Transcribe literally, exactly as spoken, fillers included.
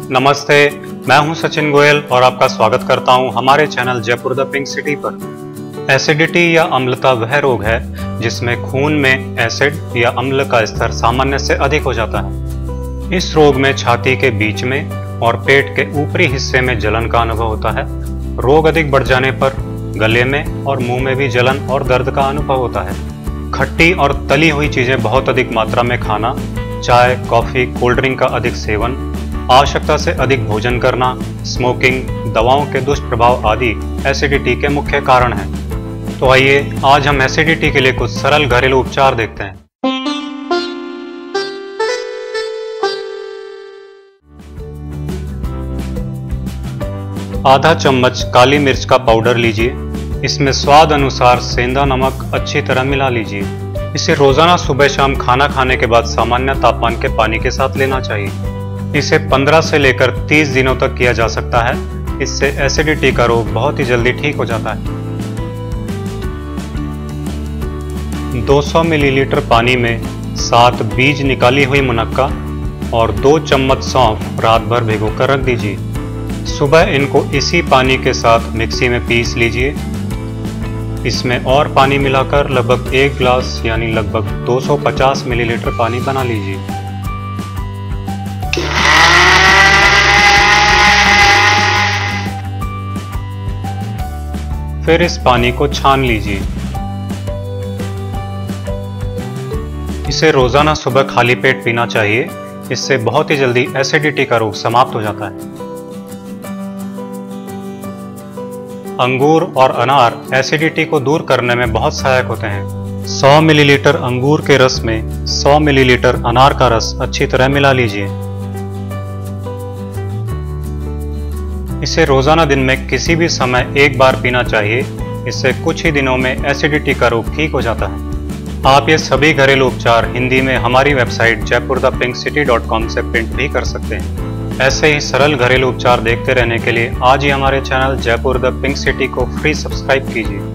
नमस्ते, मैं हूं सचिन गोयल और आपका स्वागत करता हूं हमारे channel Jaipur the pink city पर। एसिडिटी या अम्लता वह रोग है जिसमें खून में एसिड या अम्ल का स्तर सामान्य से अधिक हो जाता है। इस रोग में छाती के बीच में और पेट के ऊपरी हिस्से में जलन का अनुभव होता है। रोग अधिक बढ़ जाने पर गले में और मुंह में भी जलन और दर्द का अनुभव होता है। खट्टी और तली हुई चीजें बहुत अधिक मात्रा में खाना, चाय, कॉफी, कोल्ड ड्रिंक का अधिक सेवन, आवश्यकता से अधिक भोजन करना, स्मोकिंग, दवाओं के दुष्प्रभाव आदि एसिडिटी के मुख्य कारण हैं। तो आइए आज हम एसिडिटी के लिए कुछ सरल घरेलू उपचार देखते हैं। आधा चम्मच काली मिर्च का पाउडर लीजिए। इसमें स्वाद अनुसार सेंधा नमक अच्छी तरह मिला लीजिए। इसे रोजाना सुबह शाम खाना खाने के बाद सामान्य तापमान के पानी के साथ लेना चाहिए। इसे पंद्रह से लेकर तीस दिनों तक किया जा सकता है। इससे एसिडिटी का रोग बहुत ही जल्दी ठीक हो जाता है। दो सौ मिलीलीटर पानी में सात बीज निकाली हुई मुनक्का और दो चम्मच सौंफ रात भर भिगोकर रख दीजिए। सुबह इनको इसी पानी के साथ मिक्सी में पीस लीजिए। इसमें और पानी मिलाकर लगभग एक गिलास यानी लगभग दो सौ पचास मिलीलीटर पानी बना लीजिए। फिर इस पानी को छान लीजिए। इसे रोजाना सुबह खाली पेट पीना चाहिए। इससे बहुत ही जल्दी एसिडिटी का रोग समाप्त हो जाता है। अंगूर और अनार एसिडिटी को दूर करने में बहुत सहायक होते हैं। सौ मिलीलीटर अंगूर के रस में सौ मिलीलीटर अनार का रस अच्छी तरह मिला लीजिए। इसे रोजाना दिन में किसी भी समय एक बार पीना चाहिए। इससे कुछ ही दिनों में एसिडिटी का रोग ठीक हो जाता है। आप ये सभी घरेलू उपचार हिंदी में हमारी website Jaipur the pink city dot com से प्रिंट भी कर सकते हैं। ऐसे ही सरल घरेलू उपचार देखते रहने के लिए आज ही हमारे channel Jaipur the pink city को फ्री सब्सक्राइब कीजिए।